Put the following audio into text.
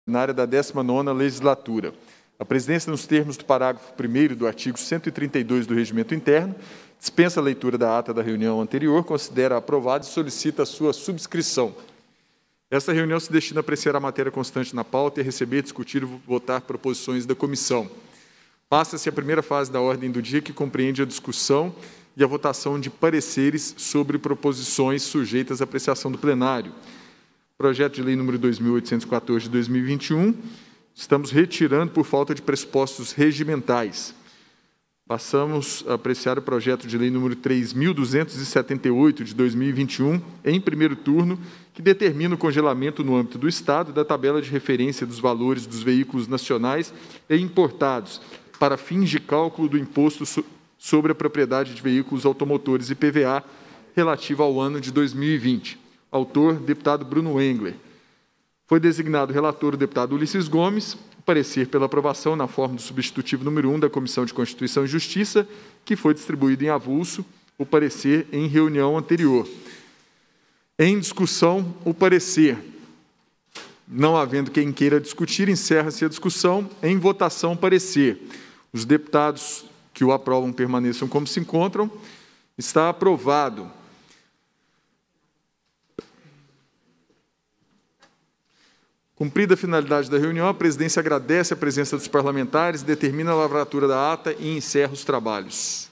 ordinária da 19ª legislatura. A presidência, nos termos do parágrafo 1º do artigo 132 do Regimento Interno, dispensa a leitura da ata da reunião anterior, considera aprovada e solicita a sua subscrição. Esta reunião se destina a apreciar a matéria constante na pauta e a receber, discutir e votar proposições da comissão. Passa-se a primeira fase da ordem do dia, que compreende a discussão e a votação de pareceres sobre proposições sujeitas à apreciação do plenário. Projeto de lei número 2.814 de 2021, estamos retirando por falta de pressupostos regimentais. Passamos a apreciar o projeto de lei número 3.278 de 2021, em primeiro turno, que determina o congelamento no âmbito do Estado da tabela de referência dos valores dos veículos nacionais e importados para fins de cálculo do imposto sobre a propriedade de veículos automotores IPVA relativo ao ano de 2020. Autor, deputado Bruno Engler. Foi designado relator o deputado Ulisses Gomes, parecer pela aprovação na forma do substitutivo número 1 da Comissão de Constituição e Justiça, que foi distribuído em avulso o parecer em reunião anterior. Em discussão, o parecer. Não havendo quem queira discutir, encerra-se a discussão. Em votação, parecer. Os deputados que o aprovam permaneçam como se encontram. Está aprovado. Cumprida a finalidade da reunião, a presidência agradece a presença dos parlamentares, determina a lavratura da ata e encerra os trabalhos.